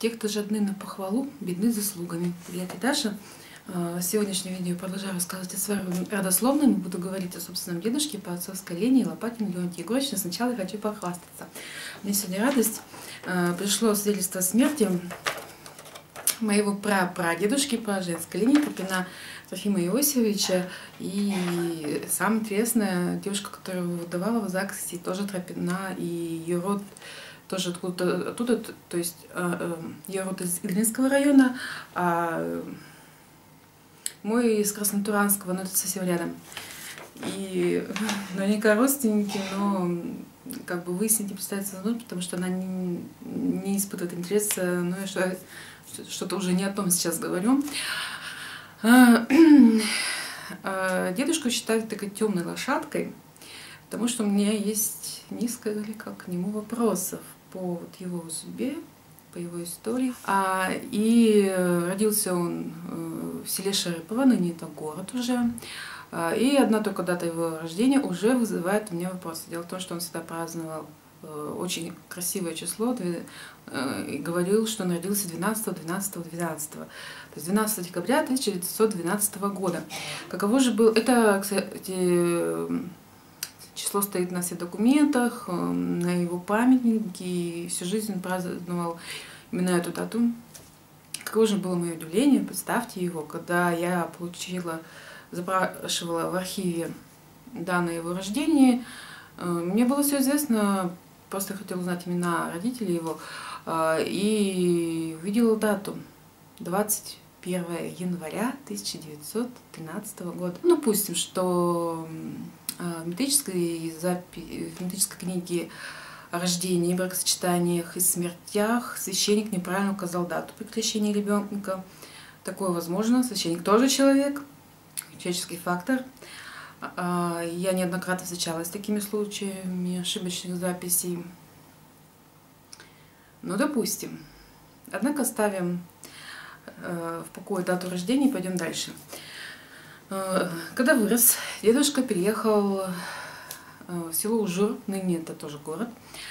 Те, кто жадны на похвалу, бедны заслугами. Привет, я Даша. В сегодняшнем видео продолжаю рассказывать о своем родословном. Буду говорить о собственном дедушке по отцовской линии Лопатин Леонтий Егорович. Но сначала я хочу похвастаться. Мне сегодня радость. Пришло свидетельство о смерти моего прапрадедушки по женской линии Тропина Трофима Иосифовича. И самое интересное, девушка, которая выдавала в ЗАГСе, тоже Тропина, и ее род тоже оттуда, то есть ее род из Иглинского района, а мой из Краснотуранского, но это совсем рядом. И наверняка родственники, но как бы выяснить не представится возможно, потому что она не испытывает интереса, но я что-то уже не о том сейчас говорю. Дедушку считают такой темной лошадкой, потому что у меня есть несколько к нему вопросов по вот его судьбе, по его истории. И родился он в селе Шарыпово, ныне это город уже. И одна только дата его рождения уже вызывает у меня вопросы. Дело в том, что он всегда праздновал очень красивое число и говорил, что он родился 12 То есть 12 декабря 1912 года. Каково же был... Это, кстати, число стоит на всех документах, на его памятнике, и всю жизнь он праздновал именно эту дату. Каково же было мое удивление, представьте его, когда я запрашивала в архиве данные его рождения. Мне было все известно, просто хотела узнать имена родителей его, и увидела дату 21 января 1913 года. Ну, допустим, что в метрической книге о рождении, бракосочетаниях и смертях священник неправильно указал дату прекращения ребенка. Такое возможно. Священник тоже человек, человеческий фактор. Я неоднократно встречалась с такими случаями ошибочных записей. Ну, допустим. Однако оставим в покое дату рождения и пойдем дальше. Когда вырос, дедушка переехал в село Ужур, ныне это тоже город,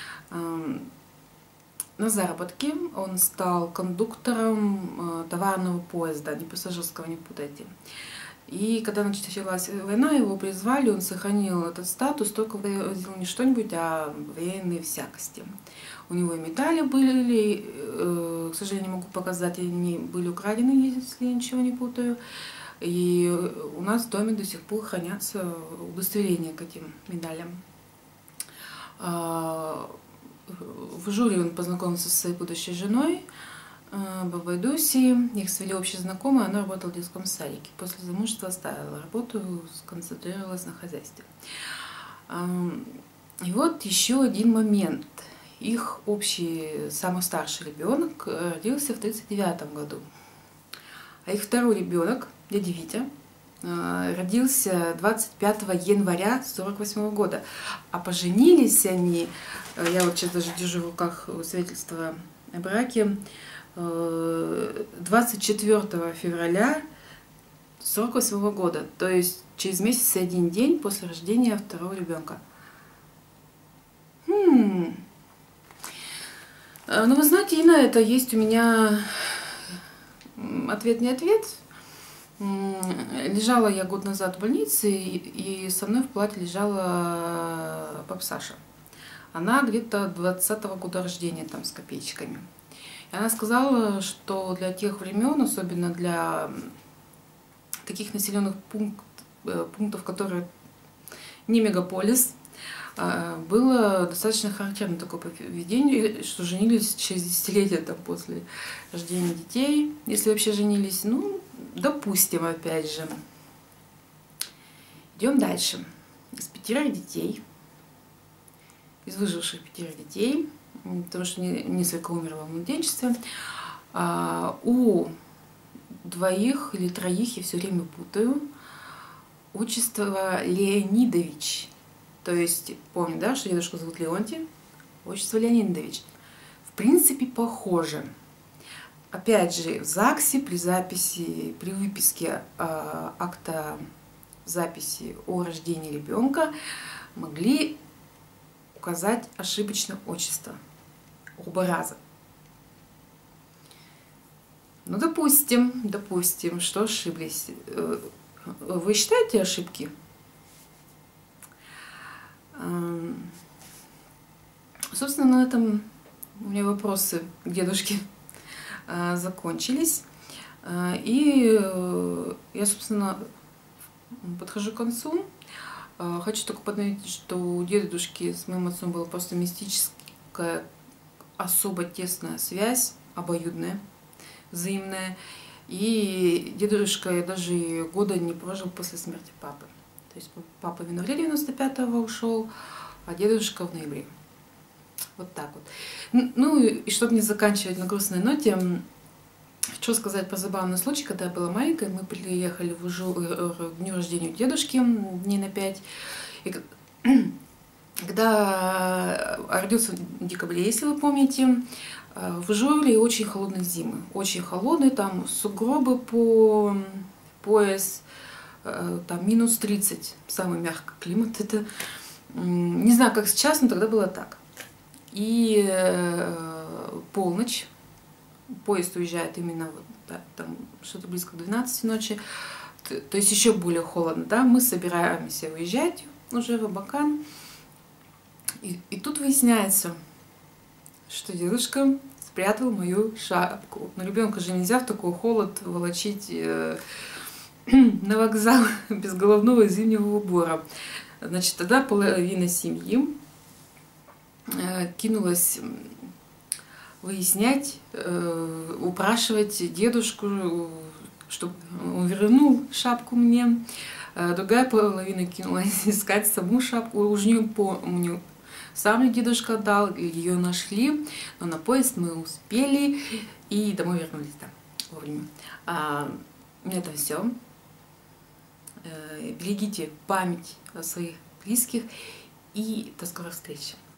на заработки. Он стал кондуктором товарного поезда, не пассажирского, не путайте. И когда началась война, его призвали, он сохранил этот статус, только возил не что-нибудь, а военные всякости. У него и медали были, к сожалению, не могу показать, они были украдены, если я ничего не путаю. И у нас в доме до сих пор хранятся удостоверения к этим медалям. В Ужуре он познакомился со своей будущей женой, бабой Дусей. Их свели общие знакомые, она работала в детском садике. После замужества оставила работу, сконцентрировалась на хозяйстве. И вот еще один момент. Их общий, самый старший ребенок родился в 1939 году. А их второй ребенок, дядя Витя, родился 25 января 1948 года. А поженились они, я вот сейчас даже держу в руках свидетельство о браке, 24 февраля 1948 года. То есть через месяц и один день после рождения второго ребенка. Ну, вы знаете, и на это есть у меня ответ не ответ. Лежала я год назад в больнице, и со мной в палате лежала бабка Саша. Она где-то 20-го года рождения, там, с копеечками. И она сказала, что для тех времен, особенно для таких населенных пунктов, которые не мегаполис, было достаточно характерно такое поведение, что женились через десятилетия там, после рождения детей, если вообще женились. Ну, допустим, опять же. Идем дальше. Из 5 детей, из выживших 5 детей, потому что несколько умерло в младенчестве, у 2 или 3, я все время путаю, отчество Леонидович. То есть, помню, да, что дедушку зовут Леонтий, отчество Леонидович. В принципе, похоже. Опять же, в ЗАГСе при выписке акта записи о рождении ребенка могли указать ошибочное отчество. Оба раза. Ну, допустим, что ошиблись. Вы считаете ошибки? Собственно, на этом у меня вопросы к дедушке закончились. И я, собственно, подхожу к концу. Хочу только подметить, что у дедушки с моим отцом была просто мистическая, особо тесная связь, обоюдная, взаимная. И дедушка даже года не прожил после смерти папы. То есть папа в январе 95-го ушел, а дедушка в ноябре. Вот так вот. Ну и чтобы не заканчивать на грустной ноте, хочу сказать про забавный случай. Когда я была маленькой, мы приехали в Ужур к дню рождения дедушки дней на 5. И когда родился в декабре, если вы помните, в Ужуре очень холодные зимы. Очень холодные, там сугробы по пояс, там минус 30, самый мягкий климат. Это не знаю, как сейчас, но тогда было так. И полночь, поезд уезжает именно вот, да, там что-то близко к 12 ночи, то есть еще более холодно, да, мы собираемся уезжать уже в Абакан, и тут выясняется, что дедушка спрятал мою шапку. Но ребенка же нельзя в такой холод волочить на вокзал без головного и зимнего убора. Значит, тогда половина семьи кинулась выяснять, упрашивать дедушку, чтобы он вернул шапку мне. Другая половина кинулась искать саму шапку. Уж не помню, сам ли дедушка дал, ее нашли, но на поезд мы успели и домой вернулись, да, вовремя. Это все. Берегите память о своих близких и до скорых встреч.